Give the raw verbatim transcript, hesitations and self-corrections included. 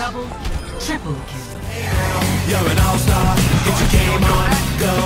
Double, triple kill. You're an all-star, get your game on, go